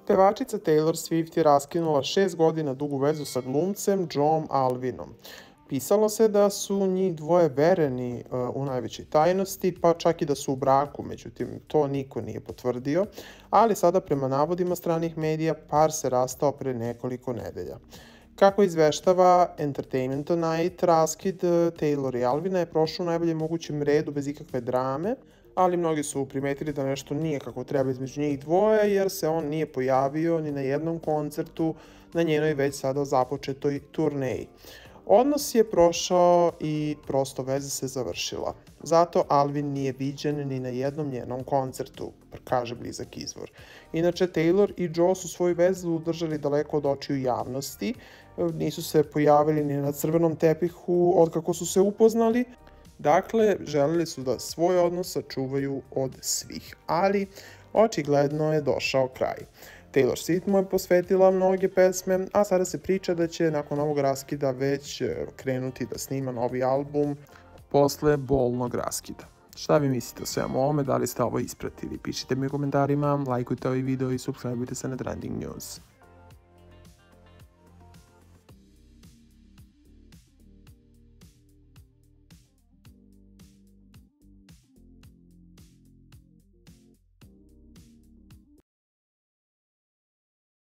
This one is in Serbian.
Pevačica Taylor Swift je raskinula 6 godina dugu vezu sa glumcem Joeom Alwinom. Pisalo se da su njih dvoje vereni u najvećoj tajnosti, pa čak i da su u braku, međutim to niko nije potvrdio, ali sada prema navodima stranih medija par se rastao pre nekoliko nedelja. Kako izveštava Entertainment Tonight, raskid Taylor i Alwina je prošao u najboljem mogućem redu bez ikakve drame, ali mnogi su primetili da nešto nije kako treba između njih dvoje, jer se on nije pojavio ni na jednom koncertu na njenoj već sada započetoj turneji. Odnos je prošao i prosto veza se završila. Zato Alwin nije viđen ni na jednom njenom koncertu, kaže blizak izvor. Inače, Taylor i Joe su svoju vezu držali daleko od očiju javnosti, nisu se pojavili ni na crvenom tepihu otkako su se upoznali. Dakle, želeli su da svoj odnos sačuvaju od svih, ali očigledno je došao kraj. Taylor Swift mu je posvetila mnoge pesme, a sada se priča da će nakon ovog raskida već krenuti da snima novi album posle bolnog raskida. Šta vi mislite o svemu ovome, da li ste ovo ispratili? Pišite mi u komentarima, lajkujte ovaj video i subscribeujte se na Trending News.